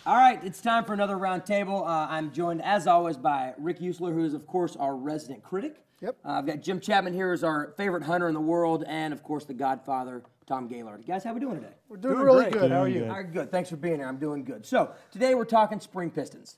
All right, it's time for another round table. I'm joined, as always, by Rick Usler, who is, of course, our resident critic. Yep. I've got Jim Chapman here as our favorite hunter in the world, and, of course, the Godfather, Tom Gaylord. Guys, how we doing today? We're doing really great. good. How are Doing you? good. All right, good. Thanks for being here. I'm doing good. So today we're talking spring pistons.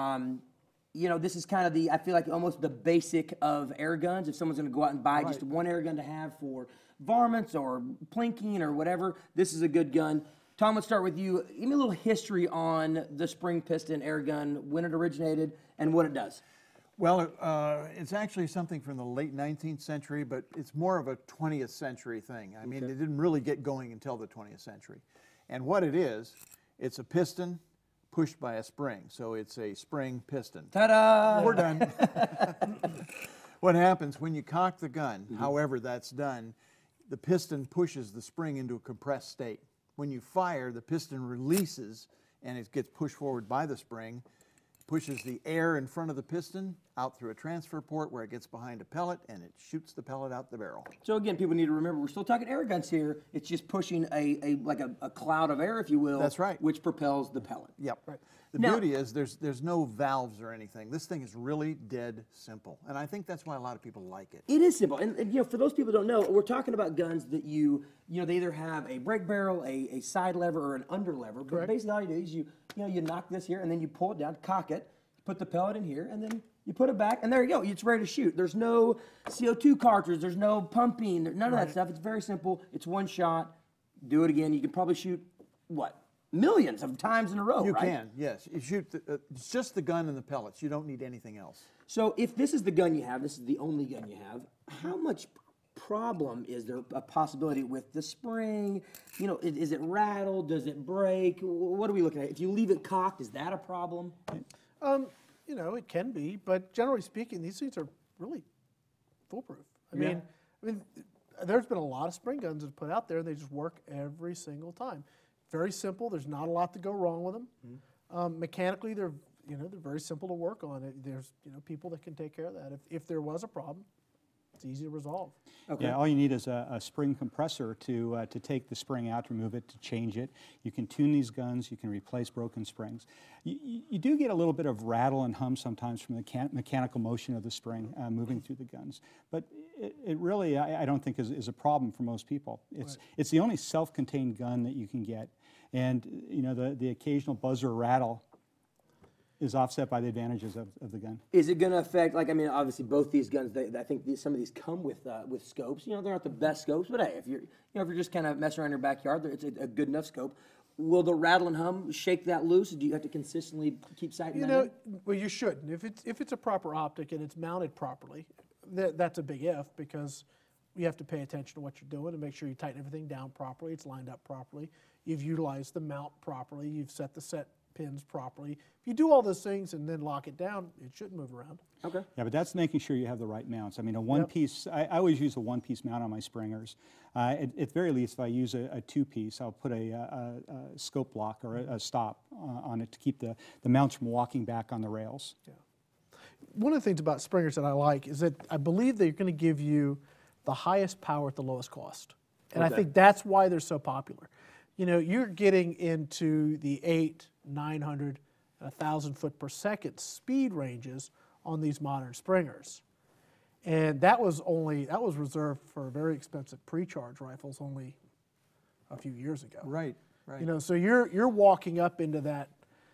You know, this is kind of the, I feel like almost the basic of air guns. If someone's going to go out and buy just one air gun to have for varmints or plinking or whatever, this is a good gun. Tom, let's start with you. Give me a little history on the spring piston air gun, when it originated, and what it does. Well, it's actually something from the late 19th century, but it's more of a 20th century thing. I mean, it didn't really get going until the 20th century. And what it is, it's a piston pushed by a spring. So it's a spring piston. Ta-da! We're done. What happens when you cock the gun, however that's done, the piston pushes the spring into a compressed state. When you fire, the piston releases and it gets pushed forward by the spring, pushes the air in front of the piston out through a transfer port where it gets behind a pellet and it shoots the pellet out the barrel. So again, people need to remember we're still talking air guns here. It's just pushing like a cloud of air, if you will. That's right. Which propels the pellet. Yep. Right. The Now- beauty is there's no valves or anything. This thing is really dead simple. And I think that's why a lot of people like it. It is simple, and you know, for those people who don't know, we're talking about guns that you know, they either have a brake barrel, a side lever, or an under lever. But Correct. basically, all you do is you knock this here, and then you pull it down, cock it, put the pellet in here, and then you put it back, and there you go. It's ready to shoot. There's no CO2 cartridge. There's no pumping. None of that stuff. It's very simple. It's one shot. Do it again. You can probably shoot what? Millions of times in a row, You right? can, yes. You shoot, it's just the gun and the pellets. You don't need anything else. So if this is the gun you have, this is the only gun you have, how much problem is there a possibility with the spring? You know, is it rattled? Does it break? What are we looking at? If you leave it cocked, is that a problem? You know, it can be, but generally speaking, these things are really foolproof. I mean, there's been a lot of spring guns that put out there, and they just work every single time. Very simple. There's not a lot to go wrong with them. Mechanically, they're very simple to work on. There's people that can take care of that. If there was a problem, it's easy to resolve. Okay. Yeah, all you need is a spring compressor to take the spring out, remove it, to change it. You can tune these guns. You can replace broken springs. You do get a little bit of rattle and hum sometimes from the mechanical motion of the spring moving through the guns. But it really, I don't think, is a problem for most people. It's the only self-contained gun that you can get. And you know, the occasional buzz or rattle is offset by the advantages of the gun. Is it going to affect, like, I mean, obviously both these guns, I think some of these come with scopes. You know, they're not the best scopes, but hey, if you're just kind of messing around in your backyard, it's a good enough scope. Will the rattle and hum shake that loose? Do you have to consistently keep sighting that in? Well, you shouldn't. If it's a proper optic and it's mounted properly, that's a big if, because you have to pay attention to what you're doing and make sure you tighten everything down properly, it's lined up properly, you've utilized the mount properly, you've set the set pins properly. If you do all those things and then lock it down, it shouldn't move around. Okay. Yeah, but that's making sure you have the right mounts. I mean, a one-piece, I always use a one-piece mount on my springers. At very least, if I use a two-piece, I'll put a scope block or a stop on it to keep the mounts from walking back on the rails. Yeah. One of the things about springers that I like is that I believe they're going to give you the highest power at the lowest cost. And I think that's why they're so popular. You know, you're getting into the 800, 900, 1,000 foot per second speed ranges on these modern springers. And that was reserved for very expensive pre-charge rifles only a few years ago. Right, right. You know, so you're walking up into that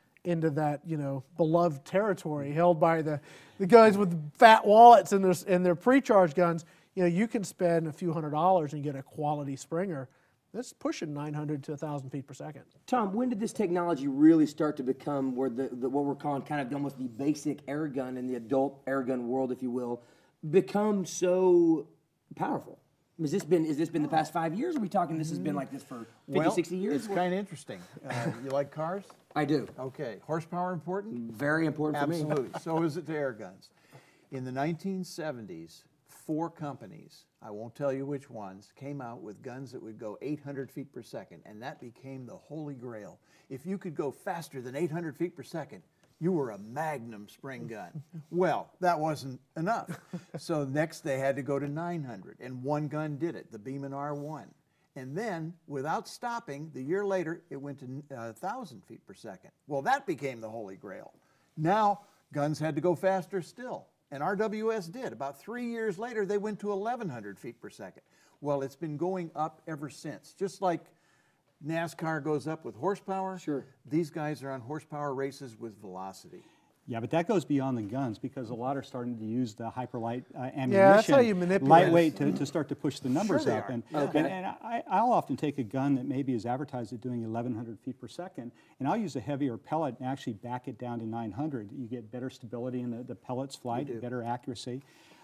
beloved territory held by the guys with fat wallets and their pre-charge guns. You know, you can spend a few $100s and get a quality springer that's pushing 900 to 1,000 feet per second. Tom, when did this technology really start to become where what we're calling kind of almost the basic air gun in the adult air gun world, if you will, become so powerful? Has this been the past 5 years? Or are we talking this has been like this for 50, 60 years? It's kind of interesting. You like cars? I do. Okay. Horsepower important? Very important for me. Absolutely. So is it to air guns. In the 1970s, 4 companies, I won't tell you which ones, came out with guns that would go 800 feet per second, and that became the holy grail. If you could go faster than 800 feet per second, you were a magnum spring gun. Well, that wasn't enough. So next they had to go to 900, and one gun did it, the Beeman R1. And then, without stopping, the year later, it went to 1,000 feet per second. Well, that became the holy grail. Now, guns had to go faster still. And RWS did. About 3 years later, they went to 1,100 feet per second. Well, it's been going up ever since. Just like NASCAR goes up with horsepower, Sure. these guys are on horsepower races with velocity. Yeah, but that goes beyond the guns because a lot are starting to use the hyperlight ammunition, that's how you manipulate lightweight, to start to push the numbers they up. are. And, Okay. and I'll often take a gun that maybe is advertised at doing 1,100 feet per second, and I'll use a heavier pellet and actually back it down to 900. You get better stability in the pellet's flight, better accuracy.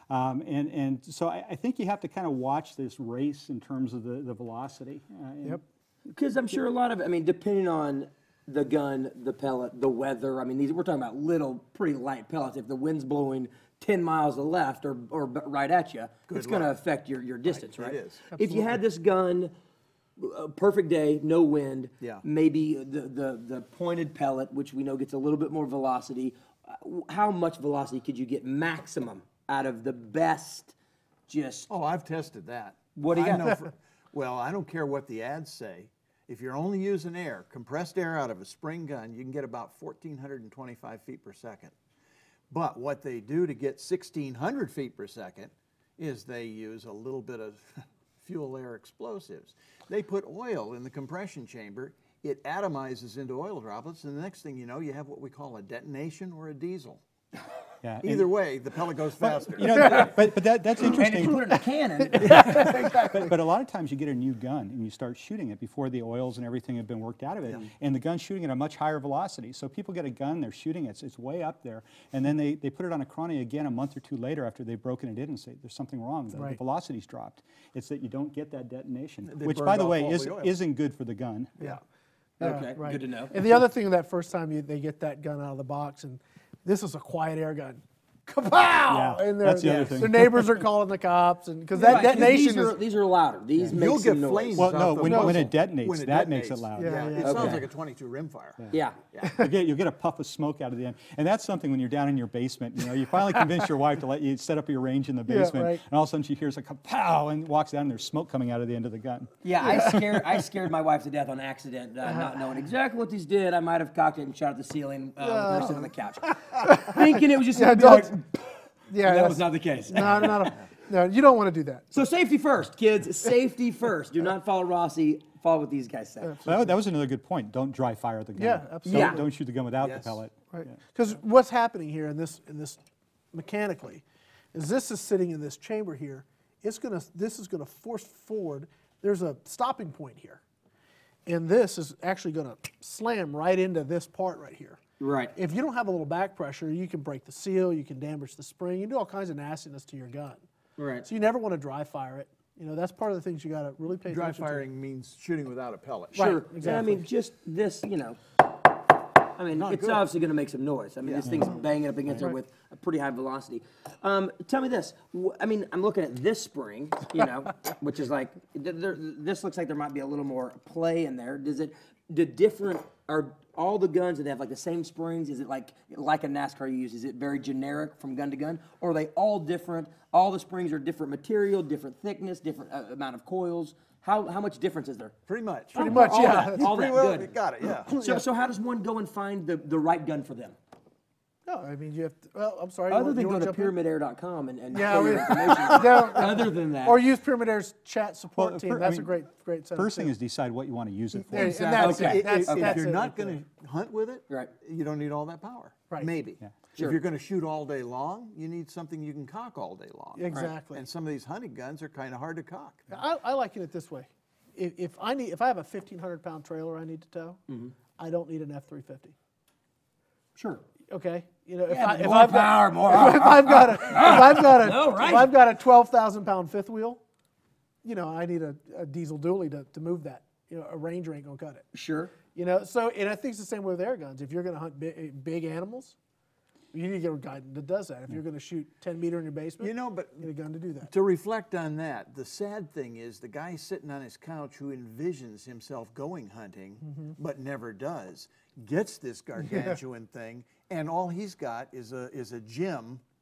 And so I think you have to kind of watch this race in terms of the velocity. Yep. Because I'm sure a lot of it, I mean, depending on the gun, the pellet, the weather, I mean, we're talking about little, pretty light pellets. If the wind's blowing 10 miles to the left or right at you, it's going to affect your distance, right? It is. If you had this gun, a perfect day, no wind, Yeah. maybe the pointed pellet, which we know gets a little bit more velocity, how much velocity could you get maximum out of the best just... Oh, I've tested that. What do you I got? know well, I don't care what the ads say. If you're only using air, compressed air out of a spring gun, you can get about 1,425 feet per second. But what they do to get 1,600 feet per second is they use a little bit of fuel air explosives. They put oil in the compression chamber, it atomizes into oil droplets, and the next thing you know, you have what we call a detonation or a diesel. Yeah, Either way, the pellet goes faster. You know, but that's And if interesting. you put it in a cannon, But a lot of times you get a new gun and you start shooting it before the oils and everything have been worked out of it, and the gun's shooting at a much higher velocity. So people get a gun, they're shooting it, it's way up there, and then they put it on a chrony again a month or two later after they've broken it in and say, there's something wrong, the velocity's dropped. It's that you don't get that detonation, which by burned the off way all the oil. isn't good for the gun. Yeah. Okay, right. good to know. And the other thing, that first time they get that gun out of the box, and this is a quiet air gun. Kapow! Yeah, And that's the other thing. their neighbors are calling the cops, and because Right, that 'cause detonation these are louder. These make You'll some get noise. flames. Well, no, off the when muzzle. it detonates, When it that makes it detonates. loud. Yeah, It yeah. sounds Okay. like a 22 rimfire. Yeah. You'll get a puff of smoke out of the end. And that's something when you're down in your basement, you know, you finally convince your wife to let you set up your range in the Yeah, basement, right. and all of a sudden she hears a kapow and walks down and there's smoke coming out of the end of the gun. Yeah, I scared my wife to death on accident, not knowing exactly what these did. I might have cocked it and shot at the ceiling with her sitting on the couch, thinking it was just going to be like. Yeah, That that's- was not the case. no, you don't want to do that. So safety first, kids. Safety first. Do not follow Rossi. Follow what these guys say. Well, that was another good point. Don't dry fire the gun. Yeah, absolutely. Yeah. Don't shoot the gun without Yes. the pellet. Right. Because what's happening here in this mechanically is this is sitting in this chamber here. This is gonna force forward. There's a stopping point here, and this is actually gonna slam right into this part right here. Right. If you don't have a little back pressure, you can break the seal, you can damage the spring, you can do all kinds of nastiness to your gun. Right. So you never want to dry fire it. You know, that's part of the things you got to really pay Dry attention to. firing means shooting without a pellet. Right. Sure. exactly. I mean, just this, you know. I mean, it's obviously going to make some noise. I mean, this thing's banging up against her with a pretty high velocity. Tell me this. I mean, I'm looking at this spring, you know, which is like, this looks like there might be a little more play in there. Are all the guns, do they have like the same springs? Is it like a NASCAR you use? Is it very generic from gun to gun? Or are they all different? All the springs are different material, different thickness, different amount of coils? How much difference is there? Pretty much. Pretty much, all yeah. that, all Pretty that, well, good. you got it, yeah. So how does one go and find the right gun for them? No, I mean, you have to, well, I'm sorry. Other you than go wanna to jump in? pyramidair.com and Yeah, fill your information. Other than that. Or use Pyramid Air's chat support Well, team. I That's mean, a great setup. First thing too. is decide what you want to use it for. Yeah, and that's Okay. it. That's If that's you're it not right going to hunt with it, Right. you don't need all that power. Right. Maybe. Sure. If you're going to shoot all day long, you need something you can cock all day long. there. Exactly. And some of these hunting guns are kind of hard to cock. I like it this way. If I have a 1,500-pound trailer I need to tow, I don't need an F-350. Sure. Okay, you know, if Yeah, if more I've power, got more if I've got a No, right. if I've got a 12,000-pound fifth wheel, you know, I need a diesel dually to move that. You know, a Ranger ain't gonna cut it. Sure. You know, so and I think it's the same way with air guns. If you're gonna hunt big animals, you need to get a gun that does that. If you're gonna shoot 10 meter in your basement, You know, but get a gun to do that. to reflect on that, the sad thing is the guy sitting on his couch who envisions himself going hunting but never does, gets this gargantuan thing, and all he's got is a gym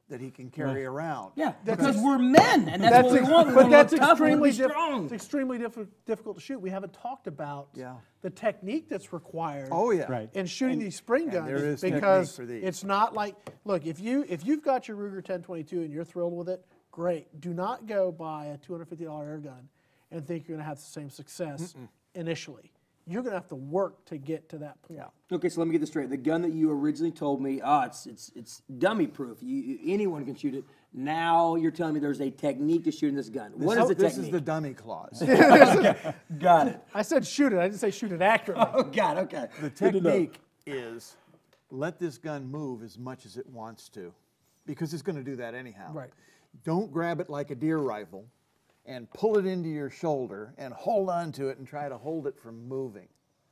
that he can carry around. Yeah, because we're men, and that's what we want. We But want that's to look tough, we want to extremely, be strong. it's extremely difficult to shoot. We haven't talked about Yeah. the technique that's required Oh yeah. Right. in shooting these spring guns, there is technique because for these. it's not like, look, if you've got your Ruger 1022 and you're thrilled with it, great. Do not go buy a $250 air gun and think you're going to have the same success initially. You're going to have to work to get to that point. Okay, so let me get this straight. The gun that you originally told me, it's dummy proof. Anyone can shoot it. Now you're telling me there's a technique to shooting this gun. What is the This technique? is the dummy clause. Got it. I said shoot it. I didn't say shoot it accurately. Oh, God, okay. The Good to know. technique is let this gun move as much as it wants to, because it's going to do that anyhow. Right. Don't grab it like a deer rifle and pull it into your shoulder and hold on to it and try to hold it from moving.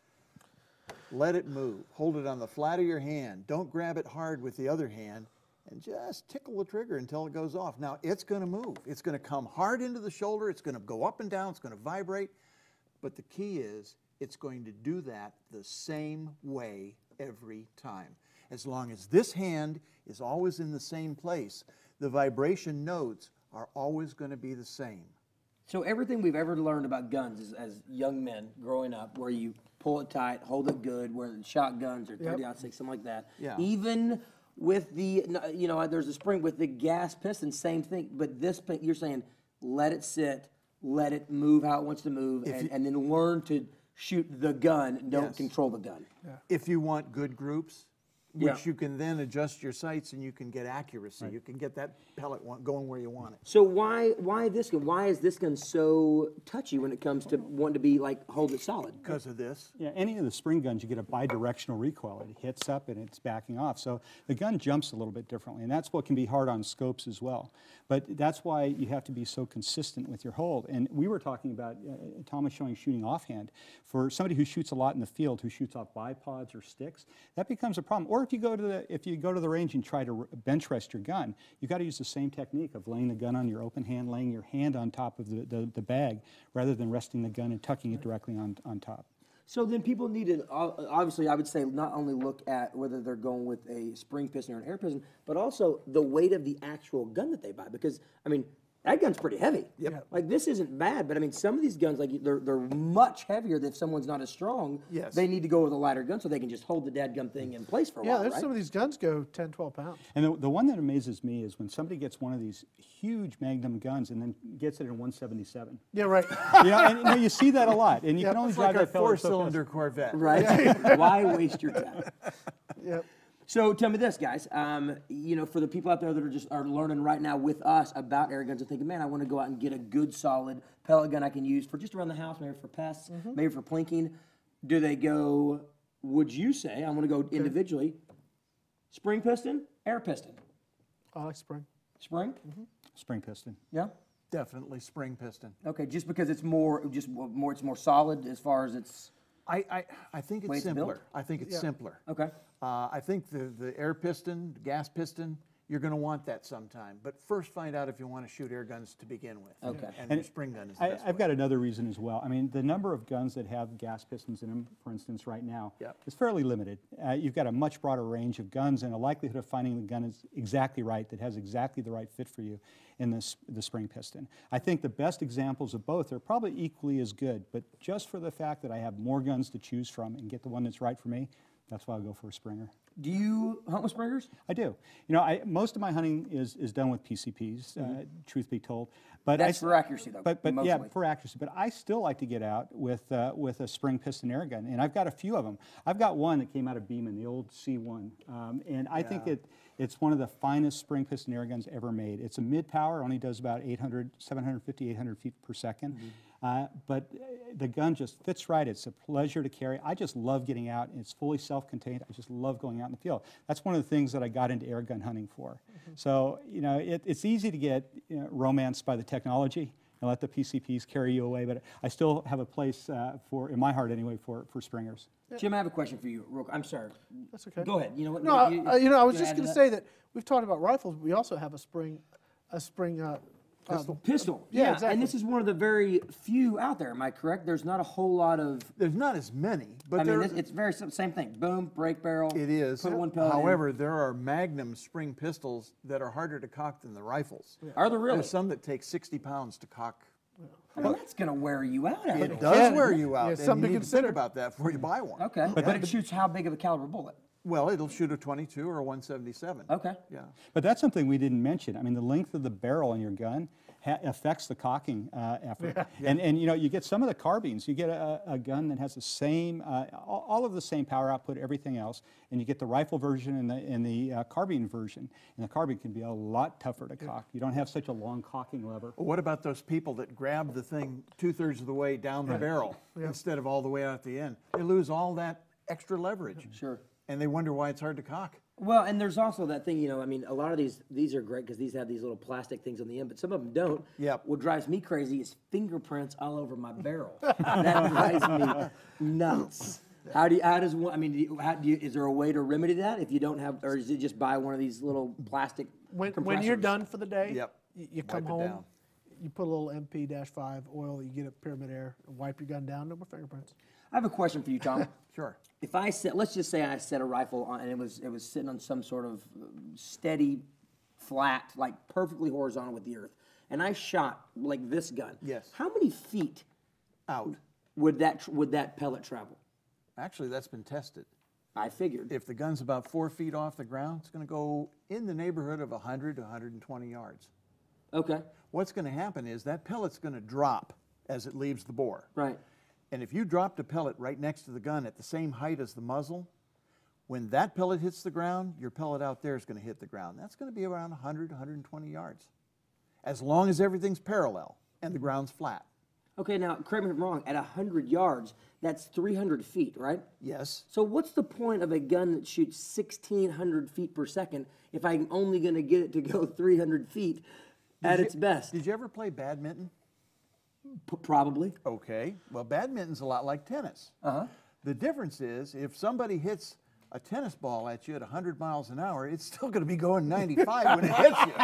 Let it move. Hold it on the flat of your hand. Don't grab it hard with the other hand and just tickle the trigger until it goes off. Now, it's going to move. It's going to come hard into the shoulder. It's going to go up and down. It's going to vibrate. But the key is it's going to do that the same way every time. As long as this hand is always in the same place, the vibration nodes are always going to be the same. So everything we've ever learned about guns as young men growing up, where you pull it tight, hold it good, where the shotguns or 30-06, something like that. Yeah. Even with the, there's a spring with the gas piston, same thing. But this, you're saying, let it sit, let it move how it wants to move, and then learn to shoot the gun, don't Yes. control the gun. If you want good groups, which Yeah. you can then adjust your sights and you can get accuracy. You can get that pellet going where you want it. So why this gun? Why is this gun so touchy when it comes to wanting to be like hold it solid? Because of this. Yeah, any of the spring guns, you get a bidirectional recoil. It hits up and it's backing off. So the gun jumps a little bit differently, and that's what can be hard on scopes as well. But that's why you have to be so consistent with your hold. And we were talking about, Tom was showing shooting offhand. For somebody who shoots a lot in the field, who shoots off bipods or sticks, that becomes a problem. Or if you go to the range and try to bench rest your gun, you've got to use the same technique of laying the gun on your open hand, laying your hand on top of the bag, rather than resting the gun and tucking it directly on top. So then people need to, obviously I would say not only look at whether they're going with a spring piston or an air piston, but also the weight of the actual gun that they buy. Because, I mean, that gun's pretty heavy. Yep. Like this isn't bad, but I mean some of these guns, like they're much heavier. If someone's not as strong, Yes. they need to go with a lighter gun so they can just hold the dadgum thing in place for a Yeah, while, there's right? some of these guns go 10, 12 pounds. And the one that amazes me is when somebody gets one of these huge Magnum guns and then gets it in 177. Yeah, right. You see that a lot, and you can only It's drive like a that pellet so fast. four-cylinder Corvette. Right? Why waste your time? Yep. So tell me this, guys. For the people out there that are learning right now with us about air guns and thinking, man, I want to go out and get a good, solid pellet gun I can use for just around the house, maybe for pests, maybe for plinking. Do they go? Would you say I want to go individually? Spring piston, air piston, I like spring. spring. Spring piston. Yeah. Definitely spring piston. Okay, just because it's it's more solid as far as it's. I think Way it's it's built? simpler. I think it's simpler. Okay. I think the air piston, gas piston, you're going to want that sometime. But first find out if you want to shoot air guns to begin with. Okay. And your spring gun is the best I've way. got another reason as well. I mean, the number of guns that have gas pistons in them, for instance, right now, Yep. is fairly limited. You've got a much broader range of guns, and a likelihood of finding the gun is exactly right, that has exactly the right fit for you in the spring piston. I think the best examples of both are probably equally as good, but just for the fact that I have more guns to choose from and get the one that's right for me, that's why I'll go for a Springer. Do you hunt with springers? I do. Most of my hunting is done with PCPs, truth be told. But That's for accuracy, though. But yeah, mostly. for accuracy. But I still like to get out with a spring piston air gun, and I've got a few of them. I've got one that came out of Beeman, the old C1, and I think it's one of the finest spring piston air guns ever made. It's a mid-power, only does about 750, 800 feet per second. But the gun just fits right. It's a pleasure to carry. I just love getting out. It's fully self-contained. I just love going out in the field. That's one of the things that I got into air gun hunting for. So, it's easy to get romanced by the technology and let the PCPs carry you away, but I still have a place in my heart anyway, for Springers. Jim, I have a question for you. I'm sorry. That's okay. Go ahead. You know what? No, I was just add going to that? say that we've talked about rifles. We also have a spring Pistol. Yeah, exactly. And this is one of the very few out there. Am I correct? There's not a whole lot of. There's not as many, but I mean, it's very same thing. Boom, break barrel. it is. Put one pellet in. However, there are Magnum spring pistols that are harder to cock than the rifles. Are there really? There's some that take 60 pounds to cock. I mean, that's going to wear you out. Out It there. does wear you out, Yeah, and something you to need to think consider. about that before you buy one. Okay, but it shoots how big of a caliber bullet? Well, it'll shoot a 22 or a 177. Okay. Yeah. But that's something we didn't mention. I mean, the length of the barrel in your gun affects the cocking effort. And you know, you get some of the carbines. You get a gun that has the same, all of the same power output, everything else, and you get the rifle version and the carbine version. And the carbine can be a lot tougher to cock. You don't have such a long cocking lever. Well, what about those people that grab the thing 2/3 of the way down the barrel instead of all the way out at the end? They lose all that extra leverage. Sure. And they wonder why it's hard to cock. Well, and there's also that thing, you know, I mean, a lot of these are great because these have these little plastic things on the end, but some of them don't. Yep. What drives me crazy is fingerprints all over my barrel. That drives me nuts. How does one, I mean, is there a way to remedy that if you don't have, or is it just buy one of these little plastic When compressors? you're done for the day, Yep. you come Wipe it home, down. you put a little MP-5 oil, you get a Pyramid Air, and wipe your gun down, no more fingerprints. I have a question for you, Tom. Sure. If I set, let's just say I set a rifle on, and it was sitting on some sort of steady, flat, like perfectly horizontal with the earth, and I shot like this gun. Yes. How many feet Out. would that pellet travel? Actually, that's been tested. I figured. If the gun's about 4 feet off the ground, it's going to go in the neighborhood of 100 to 120 yards. Okay. What's going to happen is that pellet's going to drop as it leaves the bore. Right. And if you dropped a pellet right next to the gun at the same height as the muzzle, when that pellet hits the ground, your pellet out there is going to hit the ground. That's going to be around 100, 120 yards, as long as everything's parallel and the ground's flat. Okay, now, correct me if I'm wrong, at 100 yards, that's 300 feet, right? Yes. So what's the point of a gun that shoots 1,600 feet per second if I'm only going to get it to go 300 feet at its best? Did you ever play badminton? Probably. Okay. Well, badminton's a lot like tennis. Uh-huh. The difference is if somebody hits a tennis ball at you at 100 miles an hour, it's still going to be going 95 when it hits you.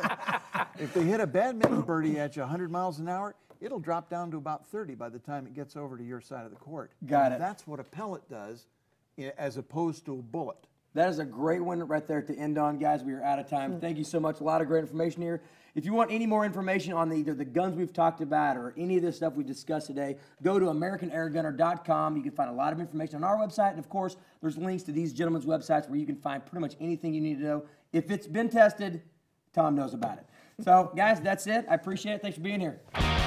If they hit a badminton birdie at you 100 miles an hour, it'll drop down to about 30 by the time it gets over to your side of the court. Got it. That's what a pellet does as opposed to a bullet. That is a great one right there to end on, guys. We are out of time. Thank you so much. A lot of great information here. If you want any more information on either the guns we've talked about or any of this stuff we discussed today, go to AmericanAirgunner.com. You can find a lot of information on our website. And, of course, there's links to these gentlemen's websites where you can find pretty much anything you need to know. If it's been tested, Tom knows about it. So, guys, that's it. I appreciate it. Thanks for being here.